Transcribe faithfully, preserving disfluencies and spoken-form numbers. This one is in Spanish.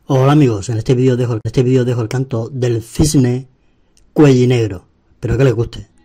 Hola amigos, en este vídeo dejo, en este vídeo dejo el canto del cisne cuellinegro. Espero que les guste.